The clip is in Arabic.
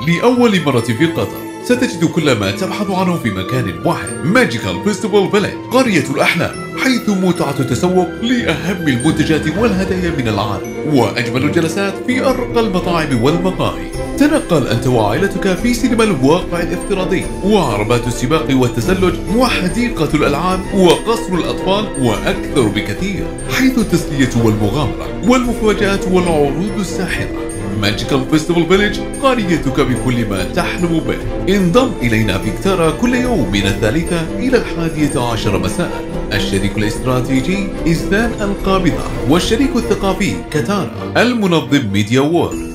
لأول مرة في قطر ستجد كل ما تبحث عنه في مكان واحد. ماجيكال فيستيفال فيليج، قرية الأحلام، حيث متعة التسوق لأهم المنتجات والهدايا من العالم، وأجمل الجلسات في أرقى المطاعم والمقاهي. تنقل أنت وعائلتك في سينما الواقع الافتراضي، وعربات السباق والتزلج، وحديقة الألعاب، وقصر الأطفال، وأكثر بكثير، حيث التسلية والمغامرة والمفاجآت والعروض الساحرة. ماجيكال فيستيفال فيليج، قريتك بكل ما تحلم به. انضم إلينا في كتارا كل يوم من 3 إلى 11 مساء. الشريك الاستراتيجي إزدان القابضة، والشريك الثقافي كتارا. المنظم ميديا وورد.